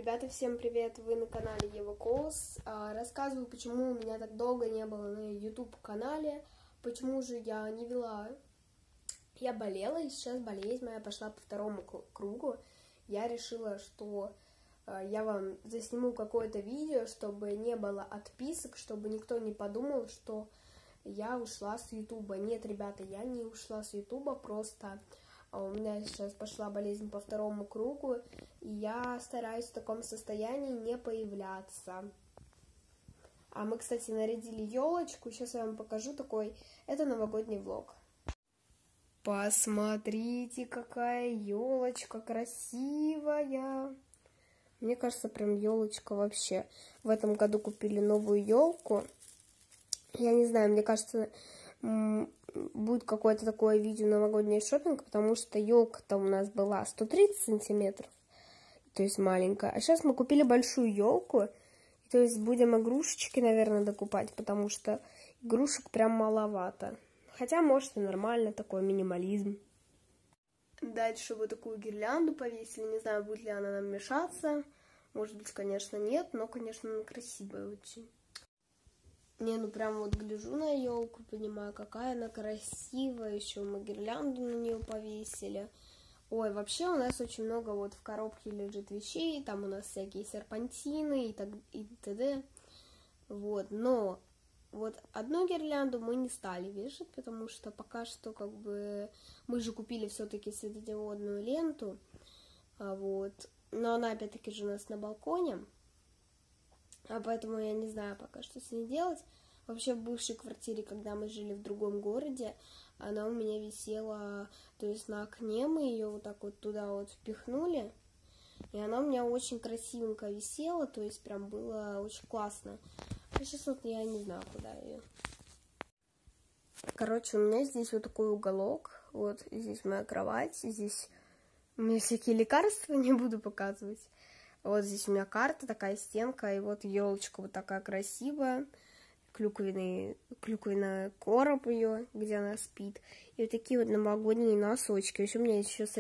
Ребята, всем привет! Вы на канале Ева Коус. Рассказываю, почему у меня так долго не было на YouTube канале, почему же я не вела. Я болела, и сейчас болезнь моя пошла по второму кругу. Я решила, что я вам засниму какое-то видео, чтобы не было отписок, чтобы никто не подумал, что я ушла с YouTube. Нет, ребята, я не ушла с YouTube, просто у меня сейчас пошла болезнь по второму кругу, и я стараюсь в таком состоянии не появляться. А мы, кстати, нарядили елочку. Сейчас я вам покажу такой. Это новогодний влог. Посмотрите, какая елочка красивая. Мне кажется, прям елочка вообще. В этом году купили новую елку. Я не знаю, мне кажется, будет какое-то такое видео новогодний шопинг, потому что елка-то у нас была 130 сантиметров, то есть маленькая. А сейчас мы купили большую елку, то есть будем игрушечки, наверное, докупать, потому что игрушек прям маловато. Хотя, может, и нормально, такой минимализм. Дальше вот такую гирлянду повесили, не знаю, будет ли она нам мешаться. Может быть, конечно, нет, но, конечно, она красивая очень. Не, ну прям вот гляжу на елку, понимаю, какая она красивая. Еще мы гирлянду на нее повесили. Ой, вообще у нас очень много вот в коробке лежит вещей. Там у нас всякие серпантины и т.д. Вот, но вот одну гирлянду мы не стали вешать, потому что пока что как бы мы же купили все-таки светодиодную ленту. Вот, но она опять-таки же у нас на балконе. А поэтому я не знаю пока, что с ней делать. Вообще, в бывшей квартире, когда мы жили в другом городе, она у меня висела, то есть на окне мы ее вот так вот туда вот впихнули. И она у меня очень красивенько висела, то есть прям было очень классно. А сейчас вот я не знаю, куда ее. Короче, у меня здесь вот такой уголок. Вот здесь моя кровать, здесь у меня всякие лекарства, не буду показывать. Вот здесь у меня карта, такая стенка, и вот елочка вот такая красивая, клюквенный короб ее, где она спит, и вот такие вот новогодние носочки. Еще у меня есть еще с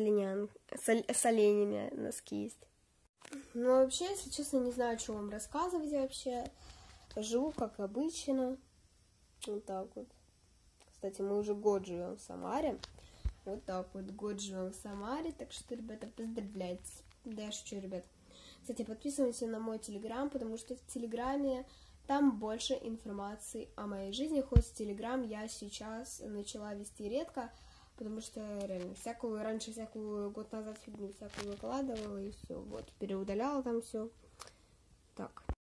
оленями носки есть. Ну, вообще, если честно, не знаю, что вам рассказывать вообще. Живу как обычно, вот так вот. Кстати, мы уже год живем в Самаре, вот так вот, год живем в Самаре, так что, ребята, поздравляйте. Да, я шучу, ребят. Кстати, подписывайтесь на мой телеграм, потому что в телеграме там больше информации о моей жизни. Хоть в телеграм я сейчас начала вести редко, потому что реально раньше всякую год назад фигню всякую выкладывала и все. Вот, переудаляла там все. Так.